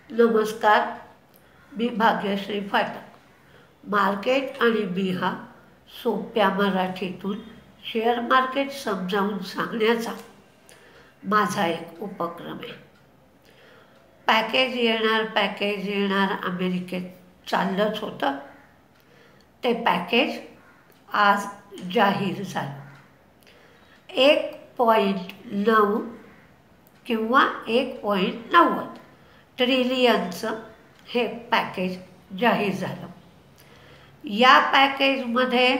नमस्कार, मी भाग्यश्री फाटक. मार्केट आणि मी हा सोप्या मराठीतून शेअर मार्केट समजावून सांगण्याचा माझा एक उपक्रम आहे. पॅकेज येणार अमेरिकेत चाललंच होतं. ते पॅकेज आज जाहीर झालं. 1.9 किंवा 1.90 ट्रिलियनचं हे पॅकेज जाहीर झालं. या पॅकेजमध्ये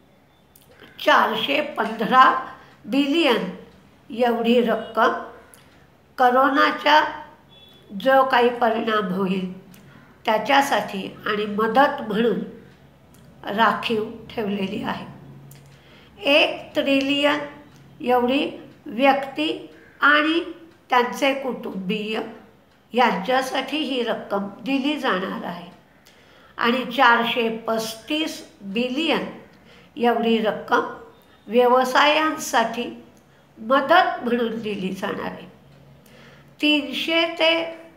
415 बिलियन एवढी रक्कम करोनाचा जो काही परिणाम होईल त्याच्यासाठी आणि मदत म्हणून राखीव ठेवलेली आहे. 1 ट्रिलियन एवढी व्यक्ती आणि त्यांचे कुटुंबीय यांच्यासाठी ही रक्कम दिली जाणार आहे आणि 435 बिलियन एवढी रक्कम व्यवसायांसाठी मदत म्हणून दिली जाणार आहे. $300 ते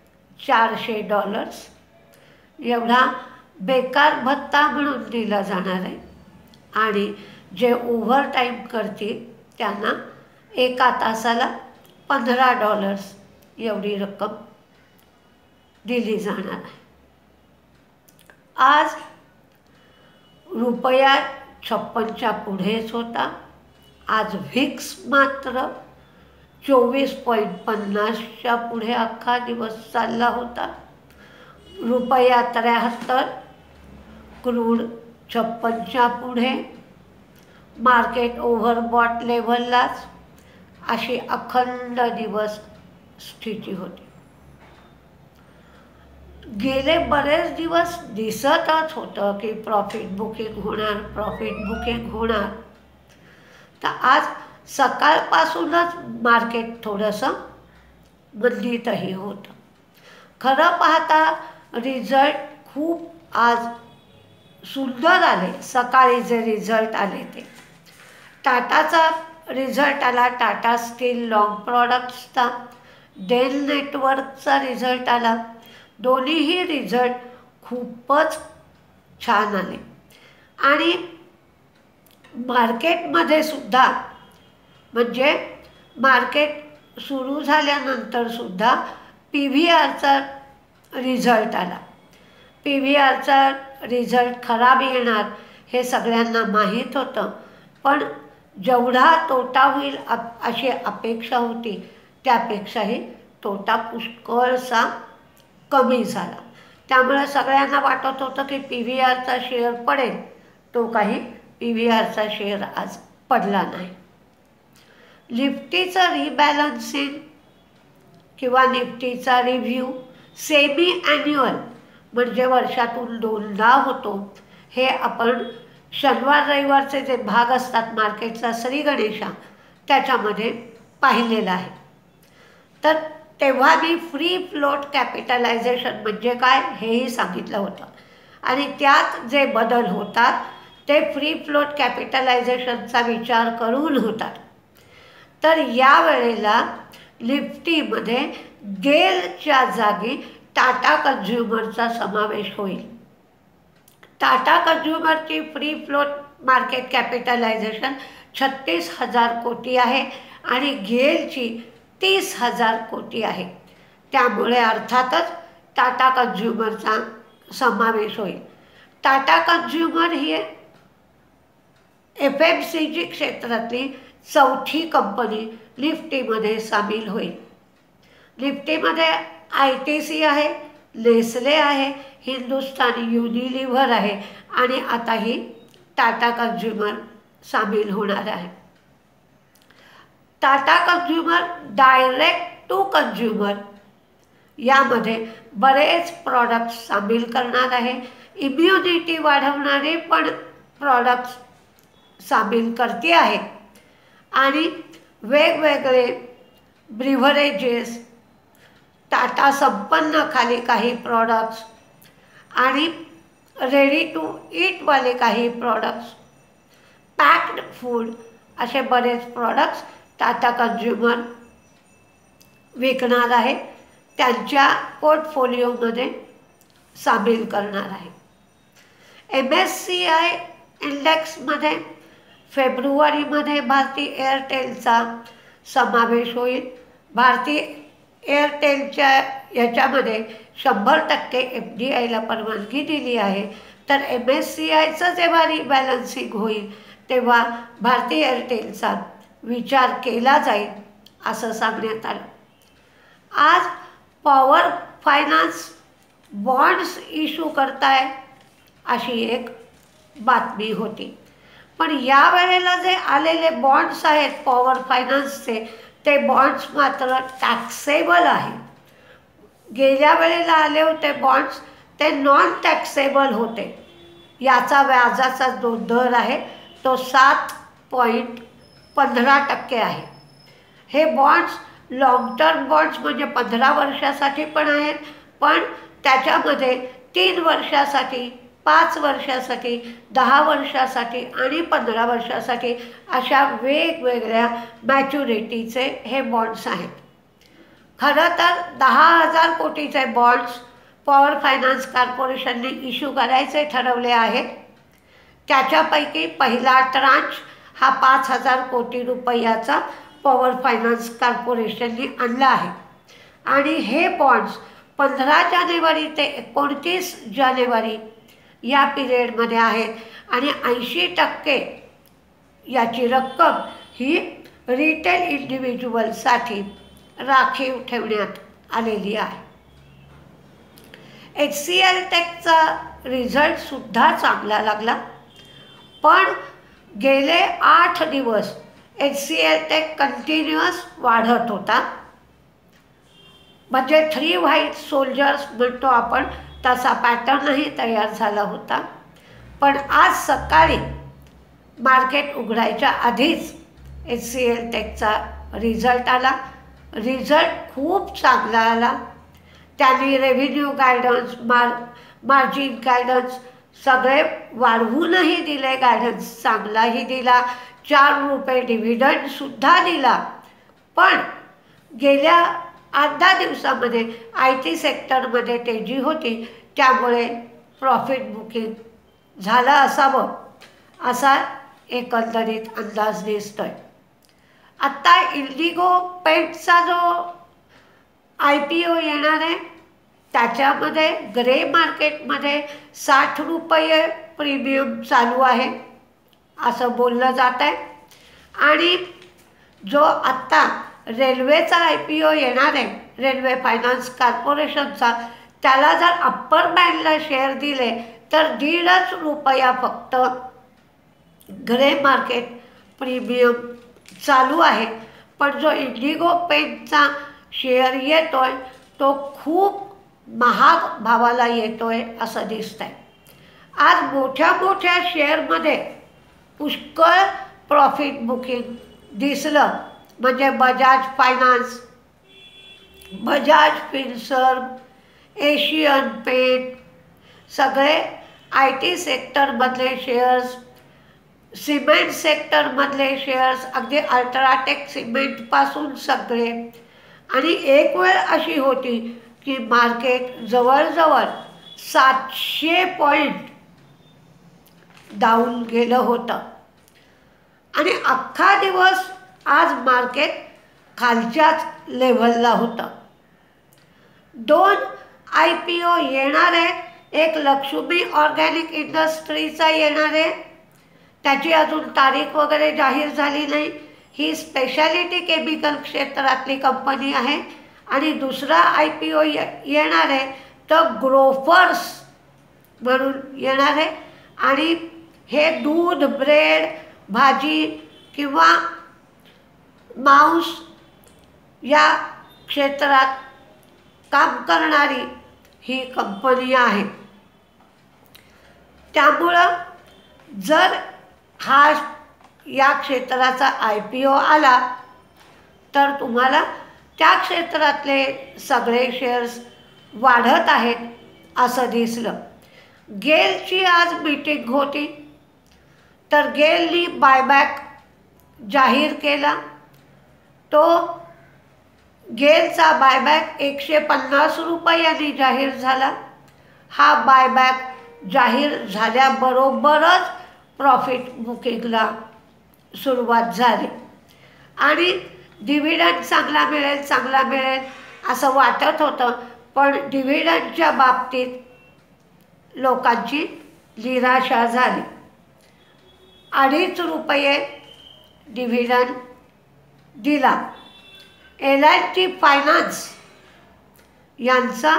$400 एवढा बेकार भत्ता म्हणून दिला जाणार आहे आणि जे ओव्हरटाईम करतील त्यांना एका तासाला $15 एवढी रक्कम दिली जाणार आहे. आज रुपया 56च्या पुढेच होता. आज व्हिक्स मात्र 24.50च्या पुढे अख्खा दिवस चालला होता. रुपया 73, क्रूड 56च्या पुढे. मार्केट ओव्हरबॉट लेव्हललाच अशी अखंड दिवस स्थिती होती. गेले बरेच दिवस दिसतच होतं की प्रॉफिट बुकिंग होणार. तर आज सकाळपासूनच मार्केट थोडंसं मंदीतही होतं. खरं पाहता रिझल्ट खूप आज सुंदर आले. सकाळी जे रिझल्ट आले ते टाटाचा रिझल्ट आला. टाटा स्टील लॉंग प्रॉडक्ट्सचा, डेल नेटवर्कचा रिझल्ट आला. दोन्हीही रिझल्ट खूपच छान आले आणि मार्केटमध्ये सुद्धा म्हणजे मार्केट सुरू झाल्यानंतर सुद्धा PVRचा रिझल्ट आला. PVRचा रिझल्ट खराब येणार हे सगळ्यांना माहीत होतं, पण जेवढा तोटा होईल अशी अपेक्षा होती त्यापेक्षाही तोटा पुष्कळसा कमी झाला. त्यामुळे सगळ्यांना वाटत होतं की PVRचा शेअर पडेल. तो काही PVRचा शेअर आज पडला नाही. निफ्टीचं रिबॅलन्सिंग किंवा निफ्टीचा रिव्ह्यू सेमी ॲन्युअल म्हणजे वर्षातून 2दा होतो. हे आपण शनिवार रविवारचे जे भाग असतात मार्केटचा श्री गणेशा त्याच्यामध्ये पाहिलेलं आहे. तर तेव्हा मी फ्री फ्लोट कॅपिटलायझेशन म्हणजे काय हेही सांगितलं होतं आणि त्यात जे बदल होतात ते फ्री फ्लोट कॅपिटलायझेशनचा विचार करून होतात. तर यावेळेला निफ्टीमध्ये गेलच्या जागी टाटा कन्झ्युमरचा समावेश होईल. टाटा कन्झ्युमरची फ्री फ्लोट मार्केट कॅपिटलायझेशन 36,000 कोटी आहे आणि गेलची 30,000 कोटी आहे. त्यामुळे अर्थातच टाटा कन्झ्युमरचा समावेश होईल. टाटा कन्झ्युमर ही FMCG क्षेत्रातली 4थी कंपनी निफ्टीमध्ये सामील होईल. निफ्टीमध्ये ITC आहे, नेस्ले आहे, हिंदुस्तान युनिलिव्हर आहे आणि आता ही टाटा कन्झ्युमर सामील होणार आहे. Tata consumer direct to consumer यामध्ये बरेच प्रॉडक्ट्स सामील करणार आहे. इम्युनिटी वाढवणारे पण प्रॉडक्ट्स सामील करते आहे आणि वेगवेगळे ब्रिव्हरेजेस, टाटा संपन्न खाली काही प्रॉडक्ट्स आणि रेडी टू ईटवाले काही प्रॉडक्ट्स, पॅक्ड फूड असे बरेच प्रॉडक्ट्स टाटा कन्झ्युमर विकणार आहे. त्यांच्या पोर्टफोलिओमध्ये सामील करणार आहे. MSCI इंडेक्समध्ये फेब्रुवारीमध्ये भारती एअरटेलचा समावेश होईल. भारती एअरटेलच्या याच्यामध्ये 100% FDIला परवानगी दिली आहे. तर MSCIचं जेव्हा रिबॅलन्सिंग होईल तेव्हा भारती एअरटेलचा विचार केला जाईल असं सांगण्यात आलं. आज पॉवर फायनान्स बॉन्ड्स इश्यू करताय अशी एक बातमी होती. पण यावेळेला जे आलेले बॉन्ड्स आहेत पॉवर फायनान्सचे ते बॉन्ड्स मात्र टॅक्सेबल आहेत. गेल्या वेळेला आले होते बॉन्ड्स ते नॉन टॅक्सेबल होते. याचा व्याजाचा जो दर आहे तो 7.15% आहे. हे बॉन्ड्स लॉंग टर्म बॉन्ड्स म्हणजे 15 वर्षासाठी पण आहेत, पण त्याच्यामध्ये 3 वर्षासाठी, 5 वर्षासाठी, 10 वर्षासाठी आणि 15 वर्षासाठी अशा वेगवेगळ्या मॅच्युरिटीचे हे बॉन्ड्स आहेत. खरं तर 10,000 कोटीचे बॉन्ड्स पॉवर फायनान्स कॉर्पोरेशनने इश्यू करायचे ठरवले आहेत. त्याच्यापैकी पहिला ट्रांच हा 5,000 कोटी रुपयाचा पॉवर फायनान्स कॉर्पोरेशनने आणला आहे आणि हे बॉन्ड्स 15 जानेवारी ते 29 जानेवारी या पिरियडमध्ये आहेत आणि 80% याची रक्कम ही रिटेल इंडिव्हिज्युअलसाठी राखीव ठेवण्यात आलेली आहे. HCL टेकचा रिझल्टसुद्धा चांगला लागला, पण गेले 8 दिवस HCL टेक कंटिन्युअस वाढत होता. म्हणजे 3 व्हाईट सोल्जर्स म्हणतो आपण तसा पॅटर्नही तयार झाला होता. पण आज सकाळी मार्केट उघडायच्या आधीच HCL टेकचा रिझल्ट आला. रिझल्ट खूप चांगला आला. त्यांनी रेव्हेन्यू गायडन्स, मार्जिन गायडन्स सगळे वाढवूनही दिले. गायडन्स चांगलाही दिला. 4 रुपये डिव्हिडंडसुद्धा दिला. पण गेल्या 8-10 दिवसामध्ये IT सेक्टरमध्ये तेजी होती, त्यामुळे प्रॉफिट बुकिंग झालं असावं असा एकंदरीत अंदाज दिसतोय. आत्ता इंडिगो पेंटचा जो IPO येणार आहे त्याच्यामध्ये ग्रे मार्केटमध्ये 60 रुपये प्रीमियम चालू आहे असं बोललं जात आहे. आणि जो आत्ता रेल्वेचा IPO येणार आहे रेल्वे फायनान्स कॉर्पोरेशनचा, त्याला जर अप्पर बँडला शेअर दिले तर 1.5 रुपया फक्त ग्रे मार्केट प्रीमियम चालू आहे. पण जो इंडिगो पेंटचा शेअर येतोय तो खूप महाग भावाला येतोय असं दिसतंय. आज मोठ्या मोठ्या शेअरमध्ये पुष्कळ प्रॉफिट बुकिंग दिसलं. म्हणजे Bajaj finance, Bajaj Finserv, Asian paint, सगळे IT सेक्टरमधले शेअर्स, सिमेंट सेक्टरमधले शेअर्स, अगदी अल्ट्राटेक सिमेंटपासून सगळे. आणि एक वेळ अशी होती की मार्केट जवळजवळ 700 पॉईंट डाऊन गेलं होतं आणि अख्खा दिवस आज मार्केट खालच्याच लेव्हलला होतं. 2 IPO येणार आहे. एक लक्ष्मी ऑर्गॅनिक इंडस्ट्रीचा येणार आहे, त्याची अजून तारीख वगैरे जाहीर झाली नाही. ही स्पेशालिटी केमिकल क्षेत्रातली कंपनी आहे. आणि दुसरा IPO येणार आहे तर ग्रोफर्स म्हणून येणार आहे. आणि हे दूध, ब्रेड, भाजी किंवा मांस या क्षेत्रात काम करणारी ही कंपनी आहे. त्यामुळं जर हा या क्षेत्राचा IPO आला तर तुम्हाला त्या क्षेत्रातले सगळे शेअर्स वाढत आहेत असं दिसलं. गेलची आज मीटिंग होती तर गेलनी बायबॅक जाहीर केला. तो गेलचा बायबॅक 150 रुपयांनी जाहीर झाला. हा बायबॅक जाहीर झाल्याबरोबरच प्रॉफिट बुकिंगला सुरुवात झाली आणि डिव्हिडंड चांगला मिळेल असं वाटत होतं. पण डिव्हिडंडच्या बाबतीत लोकांची निराशा झाली. 2.5 रुपये डिव्हिडंड दिला. L&T फायनान्स यांचा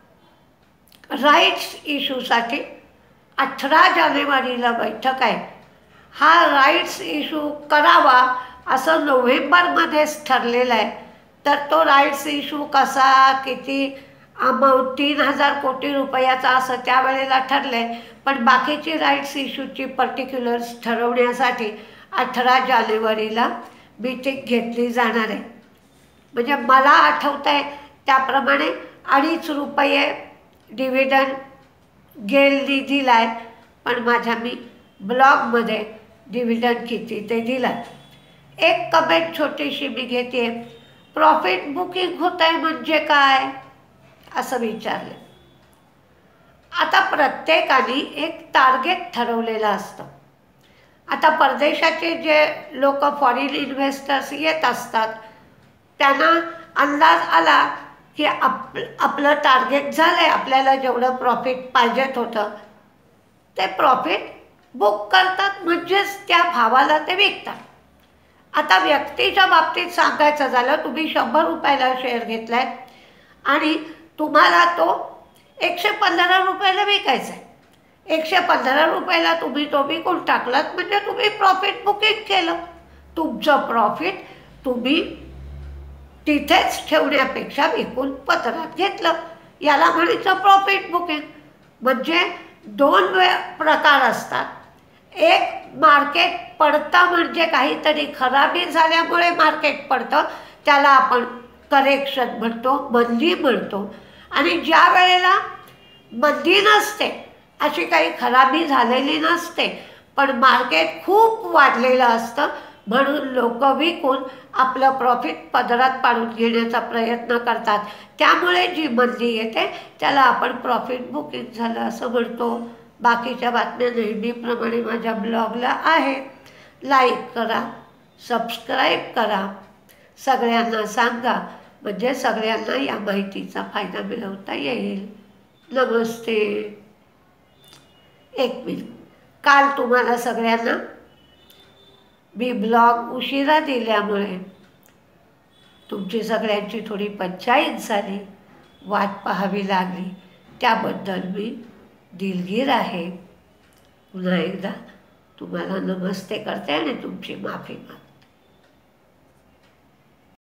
राईट्स इश्यूसाठी 18 जानेवारीला बैठक आहे. हा राईट्स इश्यू करावा असं नोव्हेंबरमध्येच ठरलेलं आहे. तर तो राईट्स इश्यू कसा, किती अमाऊंट, 3000 कोटी रुपयाचा असं त्यावेळेला ठरलं आहे. पण बाकीची राईट्स इश्यूची पर्टिक्युलर्स ठरवण्यासाठी 18 जानेवारीला मीटिंग घेतली जाणार आहे. म्हणजे मला आठवतं आहे त्याप्रमाणे 2.5 रुपये डिव्हिडंड गेलनी दिला आहे. पण मी ब्लॉगमध्ये डिव्हिडंड किती ते दिला. एक कमेंट छोटीशी मी घेते. प्रॉफिट बुकिंग होत आहे म्हणजे काय असं विचारलं. आता प्रत्येकाने एक टार्गेट ठरवलेलं असतं. आता परदेशाचे जे लोक फॉरेन इन्व्हेस्टर्स येत असतात त्यांना अंदाज आला की आपलं टार्गेट झालं आहे, आपल्याला जेवढं प्रॉफिट पाहिजेत होतं ते प्रॉफिट बुक करतात, म्हणजेच त्या भावाला ते विकतात. आता व्यक्तीच्या बाबतीत सांगायचं झालं, तुम्ही 100 रुपयाला शेअर घेतला आहे आणि तुम्हाला तो 115 रुपयाला विकायचा आहे. 115 रुपयाला तुम्ही तो विकून टाकलात म्हणजे तुम्ही प्रॉफिट बुकिंग केलं. तुमचं प्रॉफिट तुम्ही तिथेच ठेवण्यापेक्षा विकून पत्रात घेतलं. याला म्हणायचं प्रॉफिट बुकिंग. म्हणजे 2 प्रकार असतात. एक, मार्केट पडतं म्हणजे काहीतरी खराबी झाल्यामुळे मार्केट पडतं, त्याला आपण करेक्शन म्हणतो, मंदी म्हणतो. आणि ज्या वेळेला मंदी नसते, अशी काही खराबी झालेली नसते, पण मार्केट खूप वाढलेलं असतं म्हणून लोक विकून आपलं प्रॉफिट पदरात पाडून घेण्याचा प्रयत्न करतात. त्यामुळे जी मंदी येते त्याला आपण प्रॉफिट बुकिंग झालं असं म्हणतो. बाकीच्या बातम्या नेहमीप्रमाणे माझ्या ब्लॉगला आहेत. लाईक करा, सबस्क्राईब करा, सगळ्यांना सांगा म्हणजे सगळ्यांना या माहितीचा फायदा मिळवता येईल. नमस्ते. एक मिनिट, काल तुम्हाला सगळ्यांना मी ब्लॉग उशिरा दिल्यामुळे तुमची सगळ्यांची थोडी पंचायत झाली, वाट पाहावी लागली, त्याबद्दल मी दिलगीर आहे. पुन्हा एकदा तुम्हाला नमस्ते करते आणि तुमची माफी मागते.